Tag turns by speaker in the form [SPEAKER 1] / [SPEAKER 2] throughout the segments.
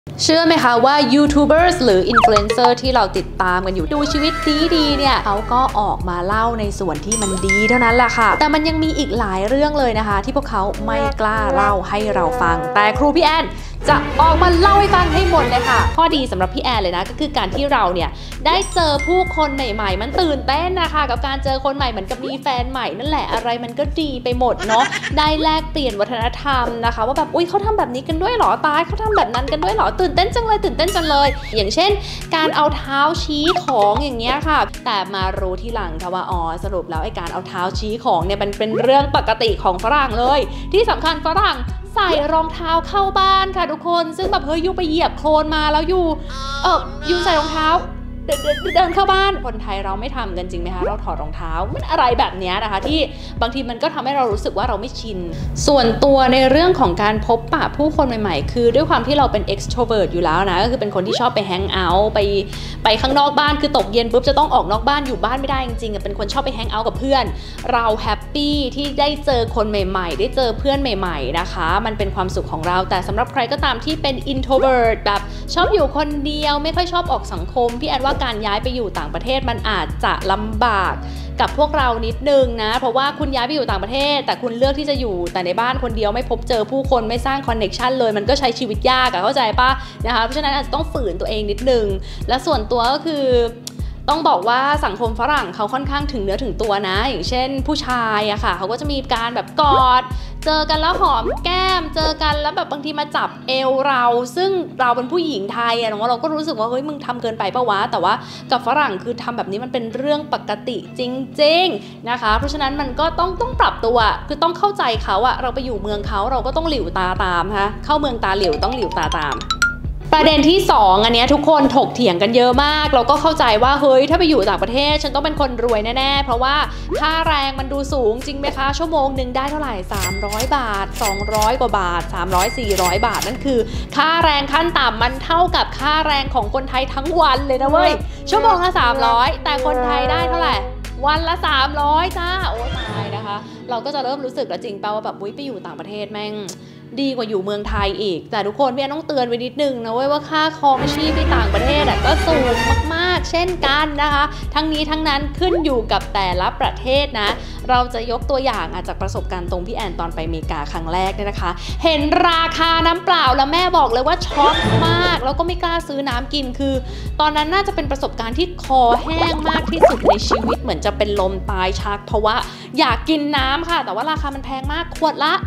[SPEAKER 1] เชื่อไหมคะว่ายูทูบเบอร์หรืออินฟลูเอนเซอร์ที่เราติดตามกันอยู่ดูชีวิตดีเนี่ยเขาก็ออกมาเล่าในส่วนที่มันดีเท่านั้นแหละค่ะแต่มันยังมีอีกหลายเรื่องเลยนะคะที่พวกเขาไม่กล้าเล่าให้เราฟังแต่ครูพี่แอนจะออกมาเล่าให้ฟังให้หมดเลยค่ะข้อดีสำหรับพี่แอนเลยนะก็คือการที่เราเนี่ยได้เจอผู้คนใหม่ๆมันตื่นเต้นนะคะกับการเจอคนใหม่เหมือนกับมีแฟนใหม่นั่นแหละอะไรมันก็ดีไปหมดเนาะได้แลกเปลี่ยนวัฒนธรรมนะคะว่าแบบอุ้ยเขาทำแบบนี้กันด้วยหรอตายเขาทำแบบนั้นกันด้วยหรอตื่นเต้นจังเลยอย่างเช่นการเอาเท้าชี้ของอย่างเงี้ยค่ะแต่มารู้ทีหลังค่ะว่าอ๋อสรุปแล้วไอ้การเอาเท้าชี้ของเนี่ยมันเป็นเรื่องปกติของฝรั่งเลยที่สำคัญฝรั่งใส่รองเท้าเข้าบ้านค่ะทุกคนซึ่งแบบเฮ้ยยูไปเหยียบโคลนมาแล้วยูใส่รองเท้าเดินเข้าบ้านคนไทยเราไม่ทำกันจริงไหมคะเราถอดรองเท้ามันอะไรแบบนี้นะคะที่บางทีมันก็ทำให้เรารู้สึกว่าเราไม่ชินส่วนตัวในเรื่องของการพบปะผู้คนใหม่ๆคือด้วยความที่เราเป็น extrovert อยู่แล้วนะก็คือเป็นคนที่ชอบไปแฮงเอาท์ไปข้างนอกบ้านคือตกเย็นปุ๊บจะต้องออกนอกบ้านอยู่บ้านไม่ได้จริงๆเป็นคนชอบไปแฮงเอาท์กับเพื่อนเราแฮปปี้ที่ได้เจอคนใหม่ๆได้เจอเพื่อนใหม่ๆนะคะมันเป็นความสุขของเราแต่สำหรับใครก็ตามที่เป็น introvert แบบชอบอยู่คนเดียวไม่ค่อยชอบออกสังคมพี่แอนว่าการย้ายไปอยู่ต่างประเทศมันอาจจะลำบากกับพวกเรานิดนึงนะเพราะว่าคุณย้ายไปอยู่ต่างประเทศแต่คุณเลือกที่จะอยู่แต่ในบ้านคนเดียวไม่พบเจอผู้คนไม่สร้างคอนเนคชันเลยมันก็ใช้ชีวิตยากอะเข้าใจปะนะคะเพราะฉะนั้นอาจจะต้องฝืนตัวเองนิดนึงและส่วนตัวก็คือต้องบอกว่าสังคมฝรั่งเขาค่อนข้างถึงเนื้อถึงตัวนะอย่างเช่นผู้ชายอะค่ะเขาก็จะมีการแบบกอดเจอกันแล้วหอมแก้มเจอกันแล้วแบบบางทีมาจับเอวเราซึ่งเราเป็นผู้หญิงไทยอะเราก็รู้สึกว่าเฮ้ยมึงทำเกินไปปะวะแต่ว่ากับฝรั่งคือทำแบบนี้มันเป็นเรื่องปกติจริงๆนะคะเพราะฉะนั้นมันก็ต้องปรับตัวคือต้องเข้าใจเขาอะเราไปอยู่เมืองเขาเราก็ต้องหลิวตาตามนะคะเข้าเมืองตาหลิวต้องหลิวตาตามประเด็นที่2อันนี้ทุกคนถกเถียงกันเยอะมากเราก็เข้าใจว่าเฮ้ยถ้าไปอยู่ต่างประเทศฉันต้องเป็นคนรวยแน่ๆเพราะว่าค่าแรงมันดูสูงจริงไหมคะชั่วโมงหนึ่งได้เท่าไหร่300 บาท200 กว่าบาท300-400 บาทนั่นคือค่าแรงขั้นต่ำมันเท่ากับค่าแรงของคนไทยทั้งวันเลยนะเว้ยชั่วโมงละ300แต่คนไทยได้เท่าไหร่วันละ300จ้าโอ้ตายนะคะเราก็จะเริ่มรู้สึกแล้วจริงเปล่าว่าแบบไปอยู่ต่างประเทศแม่งดีกว่าอยู่เมืองไทยอีกแต่ทุกคนพี่แอนต้องเตือนไว้นิดนึงนะเว้ยว่าค่าครองชีพในต่างประเทศก็สูงมากๆเช่นกันนะคะทั้งนี้ทั้งนั้นขึ้นอยู่กับแต่ละประเทศนะเราจะยกตัวอย่างจากประสบการณ์ตรงพี่แอนตอนไปอเมริกาครั้งแรกเนี่ยนะคะเห็นราคาน้ำเปล่าแล้วแม่บอกเลยว่าช็อกมากแล้วก็ไม่กล้าซื้อน้ำกินคือตอนนั้นน่าจะเป็นประสบการณ์ที่คอแห้งมากที่สุดในชีวิตเหมือนจะเป็นลมตายชักเพราะว่าอยากกินน้ำค่ะแต่ว่าราคามันแพงมากขวดละ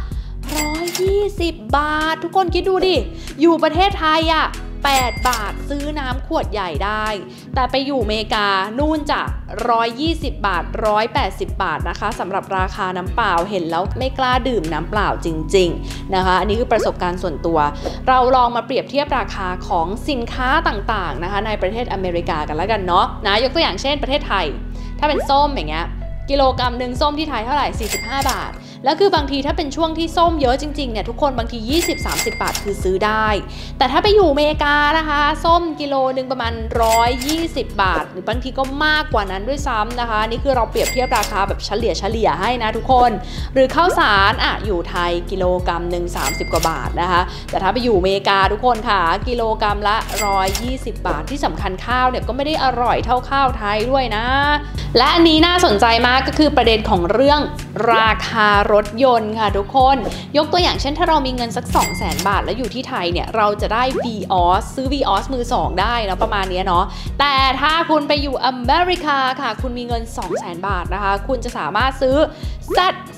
[SPEAKER 1] 120 บาททุกคนคิดดูดิอยู่ประเทศไทย8 บาทซื้อน้ำขวดใหญ่ได้แต่ไปอยู่อเมริกานู่นจะ120 บาท180 บาทนะคะสำหรับราคาน้ำเปล่าเห็นแล้วไม่กล้าดื่มน้ำเปล่าจริงๆนะคะอันนี้คือประสบการณ์ส่วนตัวเราลองมาเปรียบเทียบราคาของสินค้าต่างๆนะคะในประเทศอเมริกากันแล้วกันเนาะนะยกตัวอย่างเช่นประเทศไทยถ้าเป็นส้มอย่างเงี้ยกิโลกรัมหนึ่งส้มที่ไทยเท่าไหร่45 บาทแล้วคือบางทีถ้าเป็นช่วงที่ส้มเยอะจริงๆเนี่ยทุกคนบางที20-30 บาทคือซื้อได้แต่ถ้าไปอยู่อเมริกานะคะส้มกิโลนึงประมาณ120 บาทหรือบางทีก็มากกว่านั้นด้วยซ้ำนะคะนี่คือเราเปรียบเทียบราคาแบบเฉลี่ยให้นะทุกคนหรือข้าวสารอยู่ไทยกิโลกรัมหนึ่ง30 กว่าบาทนะคะแต่ถ้าไปอยู่อเมริกาทุกคนค่ะกิโลกรัมละ120 บาทที่สำคัญข้าวเนี่ยก็ไม่ได้อร่อยเท่าข้าวไทยด้วยนะและอันนี้น่าสนใจมากก็คือประเด็นของเรื่องราคารถยนต์ค่ะทุกคนยกตัวอย่างเช่นถ้าเรามีเงินสัก 200,000 บาทแล้วอยู่ที่ไทยเนี่ยเราจะได้ Vios ซื้อ Vios มือ2ได้นะประมาณนี้เนาะแต่ถ้าคุณไปอยู่อเมริกาค่ะคุณมีเงิน 200,000 บาทนะคะคุณจะสามารถซื้อ Z4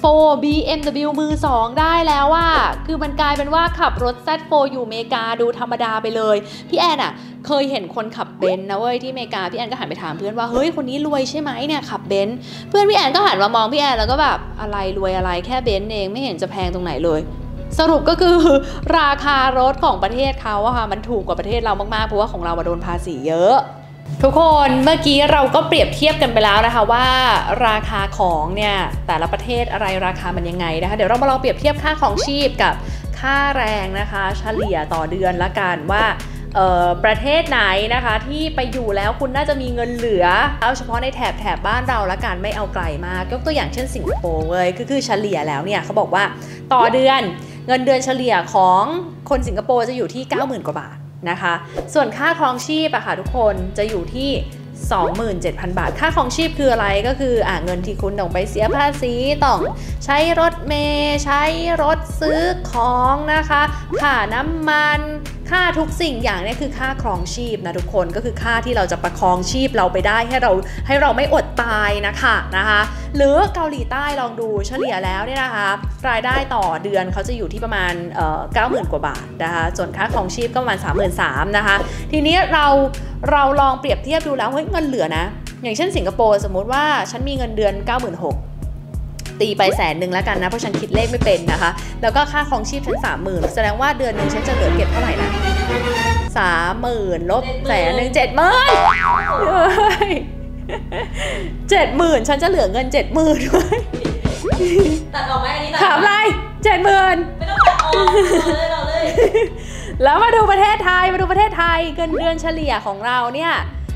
[SPEAKER 1] BMW มือ2ได้แล้วคือมันกลายเป็นว่าขับรถ Z4 อยู่อเมริกาดูธรรมดาไปเลยพี่แอนเคยเห็นคนขับเบนซ์นะเว้ยที่อเมริกาพี่แอนก็หันไปถามเพื่อนว่าเฮ้ยคนนี้รวยใช่ไหมเนี่ยขับเบนซ์เพื่อนพี่แอนก็หันมามองพี่แอนแล้วก็แบบอะไรรวยอะไรแค่เบนซ์เองไม่เห็นจะแพงตรงไหนเลยสรุปก็คือราคารถของประเทศเขาค่ะมันถูกกว่าประเทศเรามากๆเพราะว่าของเราโดนภาษีเยอะทุกคนเมื่อกี้เราก็เปรียบเทียบกันไปแล้วนะคะว่าราคาของเนี่ยแต่ละประเทศอะไรราคามันยังไงนะคะเดี๋ยวเรามาลองเปรียบเทียบค่าของชีพกับค่าแรงนะคะเฉลี่ยต่อเดือนละกันว่าประเทศไหนนะคะที่ไปอยู่แล้วคุณน่าจะมีเงินเหลือเอาเฉพาะในแถบบ้านเราละกันไม่เอาไกลมากยกตัวอย่างเช่นสิงคโปร์เลยคือเฉลี่ยแล้วเนี่ยเขาบอกว่าต่อเดือนเงินเดือนเฉลี่ยของคนสิงคโปร์จะอยู่ที่ 90,000 กว่าบาทนะคะส่วนค่าครองชีพอะค่ะทุกคนจะอยู่ที่ 27,000 บาทค่าครองชีพคืออะไรก็คือเงินที่คุณต้องไปเสียภาษีต้องใช้รถเมล์ใช้รถซื้อของนะคะค่าน้ำมันค่าทุกสิ่งอย่างนี้คือค่าครองชีพนะทุกคนก็คือค่าที่เราจะประคองชีพเราไปได้ให้เราไม่อดตายนะคะหรือเกาหลีใต้ลองดูเฉลี่ยแล้วเนี่ยนะคะรายได้ต่อเดือนเขาจะอยู่ที่ประมาณ90,000 กว่าบาทนะคะส่วนค่าครองชีพก็ประมาณ 33,000 นะคะทีนี้เราลองเปรียบเทียบดูแล้วเฮ้ยเงินเหลือนะอย่างเช่นสิงคโปร์สมมุติว่าฉันมีเงินเดือน 96,000 ตีไป100,000แล้วกันนะเพราะฉันคิดเลขไม่เป็นนะคะแล้วก็ค่าครองชีพฉัน 30,000 แสดงว่าเดือนหนึ่งฉันจะเหลือเก็บเท่าไหร่นะ 30,000 ลบ100,000 70,000 ฉันจะเหลือเงิน 70,000 ด้วย
[SPEAKER 2] ตัดออกไหมอันนี้
[SPEAKER 1] ถามอะไร 70,000
[SPEAKER 2] ไม่ต้องตัดออกเลย
[SPEAKER 1] แล้วมาดูประเทศไทยเงินเดือนเฉลี่ยของเราเนี่ย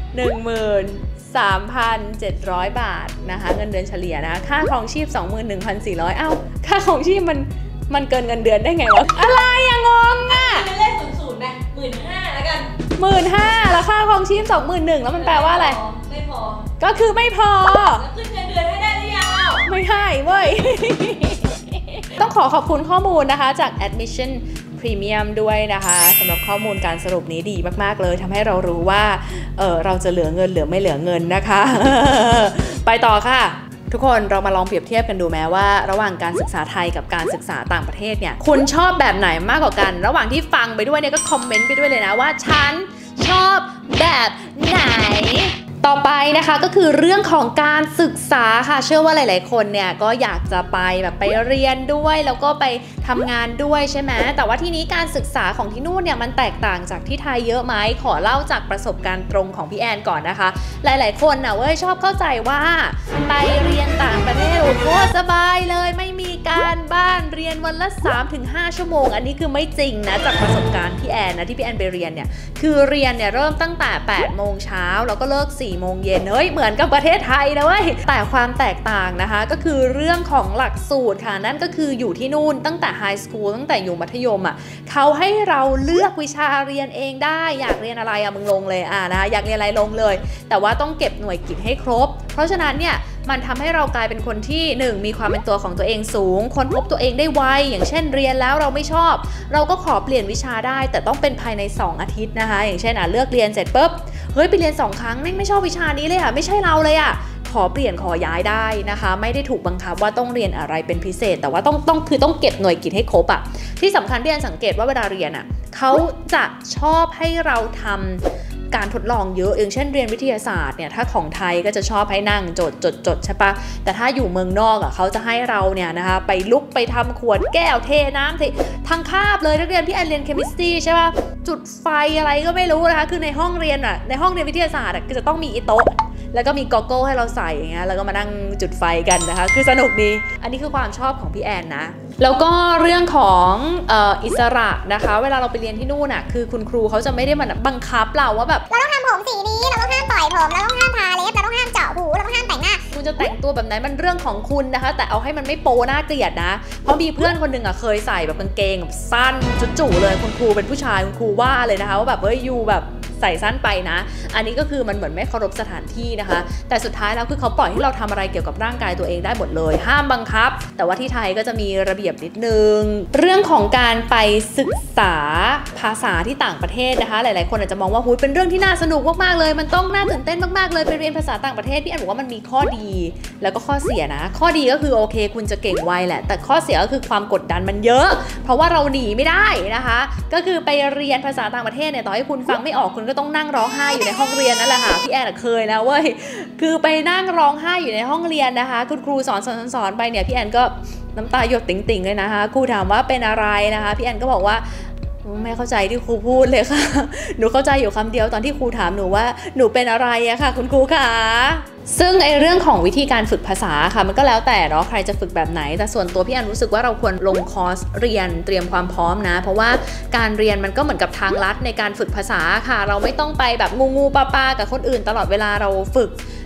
[SPEAKER 1] 13,700 บาทนะคะเงินเดือนเฉลี่ยนะค่าครองชีพ 21,400 เอ้าค่าครองชีพมันเกินเงินเดือนได้ไงวะอะไรงง
[SPEAKER 2] เป็นเลข00นะ15,000แล้วกัน
[SPEAKER 1] 15,000แล้วค่าครองชีพ 21,000แล้วมันแปลว่าอะไร
[SPEAKER 2] ไม่พอ
[SPEAKER 1] ก็คือไม่พอ
[SPEAKER 2] แล้วขึ้นเงินเดือนให้ได้หรือยัง
[SPEAKER 1] ไม่ให้เว้ย ต้องขอบคุณข้อมูลนะคะจาก Admission Premium ด้วยนะคะสำหรับข้อมูลการสรุปนี้ดีมากๆเลยทำให้เรารู้ว่าเราจะเหลือเงินหรือไม่เหลือเงินนะคะ ไปต่อค่ะทุกคนเรามาลองเปรียบเทียบกันดูแม้ว่าระหว่างการศึกษาไทยกับการศึกษาต่างประเทศเนี่ยคุณชอบแบบไหนมากกว่ากันระหว่างที่ฟังไปด้วยเนี่ยก็คอมเมนต์ไปด้วยเลยนะว่าฉันชอบแบบไหนต่อไปนะคะก็คือเรื่องของการศึกษาค่ะเชื่อว่าหลายๆคนเนี่ยก็อยากจะไปแบบไปเรียนด้วยแล้วก็ไปทำงานด้วยใช่ไหมแต่ว่าทีนี้การศึกษาของที่นู่นเนี่ยมันแตกต่างจากที่ไทยเยอะไหมขอเล่าจากประสบการณ์ตรงของพี่แอนก่อนนะคะหลายๆคนนะชอบเข้าใจว่าไปเรียนต่างประเทศโอ้โหสบายเลยไม่มีการบ้านเรียนวันละ 3-5 ชั่วโมงอันนี้คือไม่จริงนะจากประสบการณ์พี่แอนนะที่พี่แอนไปเรียนเนี่ยคือเรียนเนี่ยเริ่มตั้งแต่ 8 โมงเช้าแล้วก็เลิก4 โมงเย็นเหมือนกับประเทศไทยนะเว้ยแต่ความแตกต่างนะคะก็คือเรื่องของหลักสูตรค่ะนั่นก็คืออยู่ที่นู่นตั้งแต่ไฮสคูลตั้งแต่อยู่มัธยมเขาให้เราเลือกวิชาเรียนเองได้อยากเรียนอะไรมึงลงเลยนะคะอยากเรียนอะไรลงเลยแต่ว่าต้องเก็บหน่วยกิตให้ครบเพราะฉะนั้นเนี่ยมันทำให้เรากลายเป็นคนที่1มีความเป็นตัวของตัวเองสูงค้นพบตัวเองได้ไวอย่างเช่นเรียนแล้วเราไม่ชอบเราก็ขอเปลี่ยนวิชาได้แต่ต้องเป็นภายใน2 อาทิตย์นะคะอย่างเช่นเลือกเรียนเสร็จปุ๊บเฮ้ยไปเรียน2 ครั้งไม่ชอบวิชานี้เลยไม่ใช่เราเลยขอเปลี่ยนขอย้ายได้นะคะไม่ได้ถูกบังคับว่าต้องเรียนอะไรเป็นพิเศษแต่ว่าต้องเก็บหน่วยกิตให้ครบที่สำคัญพี่แอนสังเกตว่าเวลาเรียนเขาจะชอบให้เราทำการทดลองเยอะอย่างเช่นเรียนวิทยาศาสตร์เนี่ยถ้าของไทยก็จะชอบให้นั่งจดใช่ปะแต่ถ้าอยู่เมืองนอกเขาจะให้เราเนี่ยนะคะไปลุกไปทำขวดแก้วเทน้ำทั้งคาบเลยนักเรียนพี่แอนเรียนเคมิสตรีใช่ปะจุดไฟอะไรก็ไม่รู้นะคะคือในห้องเรียนในห้องเรียนวิทยาศาสตร์ก็จะต้องมีโต๊ะแล้วก็มีกอเกิลให้เราใส่อย่างเงี้ยแล้วก็มานั่งจุดไฟกันนะคะคือสนุกดีอันนี้คือความชอบของพี่แอนนะแล้วก็เรื่องของอิสระนะคะเวลาเราไปเรียนที่นู่นคือคุณครูเขาจะไม่ได้มาบังคับเราว่าแบบ
[SPEAKER 3] เราต้องทำผมสีนี้เราต้องห้ามปล่อยผมเราต้องห้ามทาเล็บเราต้องห้ามเจาะหูเราต้องห้ามแต่งหน้า
[SPEAKER 1] คุณจะแต่งตัวแบบไหนมันเรื่องของคุณนะคะแต่เอาให้มันไม่โป๊น่าเกลียดนะเพราะมีเพื่อนคนหนึ่งเคยใส่แบบกางเกงแบบสั้นจุ๋ๆเลยคุณครูเป็นผู้ชายคุณครูว่าเลยนะคะว่าแบบยูแบบใส่สั้นไปนะอันนี้ก็คือมันเหมือนไม่เคารพสถานที่นะคะแต่สุดท้ายแล้วคือเขาปล่อยให้เราทำอะไรเกี่ยวกับร่างกายตัวเองได้หมดเลยห้ามบังคับแต่ว่าที่ไทยก็จะมีระเบียบนิดนึงเรื่องของการไปศึกษาภาษาที่ต่างประเทศนะคะหลายๆคนอาจจะมองว่าหูเป็นเรื่องที่น่าสนุกมากๆเลยมันต้องน่าตื่นเต้นมากๆเลยไปเรียนภาษาต่างประเทศพี่แอนบอกว่ามันมีข้อดีแล้วก็ข้อเสียนะข้อดีก็คือโอเคคุณจะเก่งไวแหละแต่ข้อเสียก็คือความกดดันมันเยอะเพราะว่าเราหนีไม่ได้นะคะก็คือไปเรียนภาษาต่างประเทศเนี่ยต่อให้คุณฟังไม่ออกคุณก็ต้องนั่งร้องไห้อยู่ในห้องเรียนนั่นแหละค่ะพี่แอนเคยนะเว้ยคือไปนั่งร้องไห้อยู่ในห้องเรียนนะคะคุณครูสอนไปเนี่ยพี่แอนก็น้ำตาหยดติ่งๆเลยนะคะครูถามว่าเป็นอะไรนะคะพี่แอนก็บอกว่าไม่เข้าใจที่ครูพูดเลยค่ะหนูเข้าใจอยู่คำเดียวตอนที่ครูถามหนูว่าหนูเป็นอะไรอะค่ะคุณครูคะซึ่งเรื่องของวิธีการฝึกภาษาค่ะมันก็แล้วแต่เนาะใครจะฝึกแบบไหนแต่ส่วนตัวพี่แอนรู้สึกว่าเราควรลงคอร์สเรียนเตรียมความพร้อมนะเพราะว่าการเรียนมันก็เหมือนกับทางลัดในการฝึกภาษาค่ะเราไม่ต้องไปแบบงูปลากับคนอื่นตลอดเวลาเราฝึก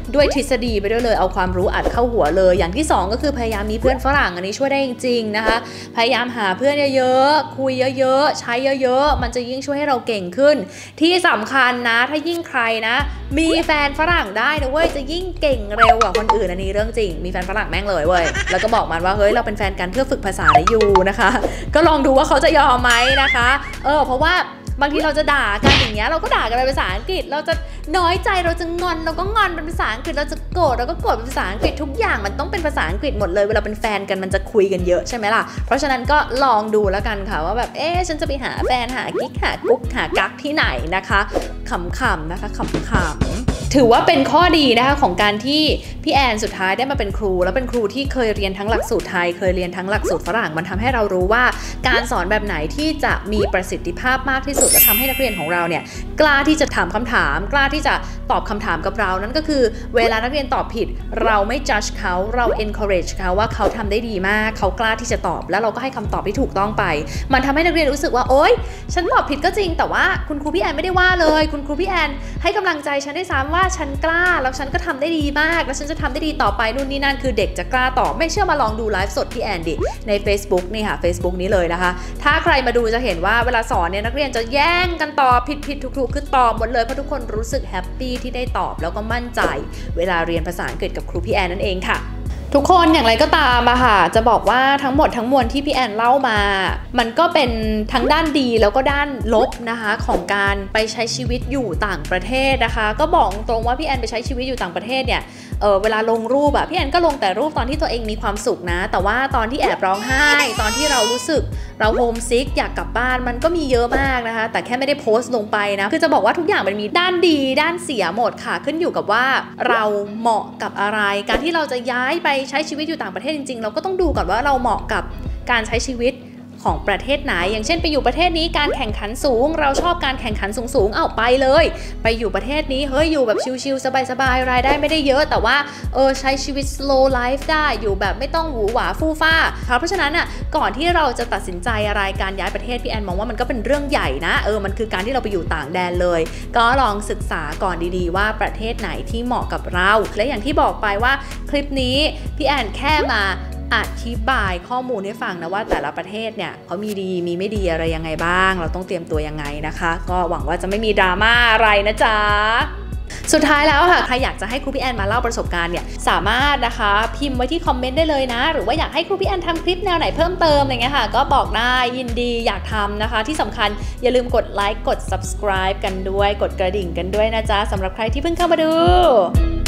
[SPEAKER 1] ด้วยทฤษฎีไปด้วยเลยเอาความรู้อัดเข้าหัวเลยอย่างที่2ก็คือพยายามมีเพื่อนฝรั่งอันนี้ช่วยได้จริงๆนะคะพยายามหาเพื่อนเยอะๆคุยเยอะๆใช้เยอะๆมันจะยิ่งช่วยให้เราเก่งขึ้นที่สำคัญนะถ้ายิ่งใครนะมีแฟนฝรั่งได้นะเว้ยจะยิ่งเก่งเร็วกว่าคนอื่นอันนี้เรื่องจริงมีแฟนฝรั่งแม่งเลยเว้ยแล้วก็บอกมันว่าเฮ้ยเราเป็นแฟนกันเพื่อฝึกภาษาในยูนะคะก็ลองดูว่าเขาจะยอมไหมนะคะเพราะว่าบางทีเราจะด่ากันอย่างเงี้ยเราก็ด่ากันเป็นภาษาอังกฤษเราจะน้อยใจเราจะงอนเราก็งอนเป็นภาษาอังกฤษเราจะโกรธเราก็โกรธเป็นภาษาอังกฤษทุกอย่างมันต้องเป็นภาษาอังกฤษหมดเลยเวลาเป็นแฟนกันมันจะคุยกันเยอะใช่ไหมล่ะเพราะฉะนั้นก็ลองดูแล้วกันค่ะว่าแบบฉันจะไปหาแฟนหากิ๊กหากุ๊กหากั๊กที่ไหนนะคะขำๆนะคะขำๆถือว่าเป็นข้อดีนะคะของการที่พี่แอนสุดท้ายได้มาเป็นครูแล้วเป็นครูที่เคยเรียนทั้งหลักสูตรไทยเคยเรียนทั้งหลักสูตรฝรั่งมันทำให้เรารู้ว่าการสอนแบบไหนที่จะมีประสิทธิภาพมากที่สุดและทำให้นักเรียนของเราเนี่ยกล้าที่จะถามคำถามกล้าที่จะตอบคำถามกับเรานั่นก็คือเวลานักเรียนตอบผิดเราไม่ judge เขาเรา encourage เขาว่าเขาทำได้ดีมากเขากล้าที่จะตอบแล้วเราก็ให้คำตอบที่ถูกต้องไปมันทำให้นักเรียนรู้สึกว่าโอ๊ยฉันตอบผิดก็จริงแต่ว่าคุณครูพี่แอนไม่ได้ว่าเลยคุณครูพี่แอนให้กำลังใจฉันได้ซ้ำว่าฉันกล้าแล้วฉันก็ทำได้ดีมากแล้วฉันจะทำได้ดีต่อไปนู่นนี่นั่นคือเด็กจะกล้าตอบไม่เชื่อมาลองดูไลฟ์สดพี่แอนดิใน Facebook นี่ค่ะ Facebook นี้เลยนะคะถ้าใครมาดูจะเห็นว่าเวลาสอนเนี่ยนักเรียนจะแย่งกันตอบผิดถูกคือตอบหมดเลยเพราะทุกคนรู้สึกแฮปปี้ที่ได้ตอบแล้วก็มั่นใจเวลาเรียนภาษาอังกฤษกับครูพี่แอนนั่นเองค่ะทุกคนอย่างไรก็ตามอะค่ะจะบอกว่าทั้งหมดทั้งมวลที่พี่แอนเล่ามามันก็เป็นทั้งด้านดีแล้วก็ด้านลบนะคะของการไปใช้ชีวิตอยู่ต่างประเทศนะคะก็บอกตรงว่าพี่แอนไปใช้ชีวิตอยู่ต่างประเทศเนี่ยเวลาลงรูปอะพี่แอนก็ลงแต่รูปตอนที่ตัวเองมีความสุขนะแต่ว่าตอนที่แอบร้องไห้ตอนที่เรารู้สึกเราโฮมซิกอยากกลับบ้านมันก็มีเยอะมากนะคะแต่แค่ไม่ได้โพสต์ลงไปนะคือจะบอกว่าทุกอย่างมันมีด้านดีด้านเสียหมดค่ะขึ้นอยู่กับว่าเราเหมาะกับอะไรการที่เราจะย้ายไปใช้ชีวิตอยู่ต่างประเทศจริงๆเราก็ต้องดูก่อนว่าเราเหมาะกับการใช้ชีวิตของประเทศไหนอย่างเช่นไปอยู่ประเทศนี้การแข่งขันสูงเราชอบการแข่งขันสูงเอาไปเลยไปอยู่ประเทศนี้เฮ้ยอยู่แบบชิลๆสบายๆรายได้ไม่ได้เยอะแต่ว่าใช้ชีวิต slow life ได้อยู่แบบไม่ต้องหวือหวาฟู่ฟ้าเพราะฉะนั้นก่อนที่เราจะตัดสินใจอะไรการย้ายประเทศพี่แอนมองว่ามันก็เป็นเรื่องใหญ่นะมันคือการที่เราไปอยู่ต่างแดนเลยก็ลองศึกษาก่อนดีๆว่าประเทศไหนที่เหมาะกับเราและอย่างที่บอกไปว่าคลิปนี้พี่แอนแค่มาอธิบายข้อมูลให้ฟังนะว่าแต่ละประเทศเนี่ยเขามีดีมีไม่ดีอะไรยังไงบ้างเราต้องเตรียมตัวยังไงนะคะก็หวังว่าจะไม่มีดราม่าอะไรนะจ๊ะสุดท้ายแล้วค่ะใครอยากจะให้ครูพี่แอนมาเล่าประสบการณ์เนี่ยสามารถนะคะพิมพ์ไว้ที่คอมเมนต์ได้เลยนะหรือว่าอยากให้ครูพี่แอนทำคลิปแนวไหนเพิ่มเติมอะไรเงี้ยค่ะก็บอกได้ยินดีอยากทำนะคะที่สำคัญอย่าลืมกดไลค์กด subscribe กันด้วยกดกระดิ่งกันด้วยนะจ๊ะสำหรับใครที่เพิ่งเข้ามาดู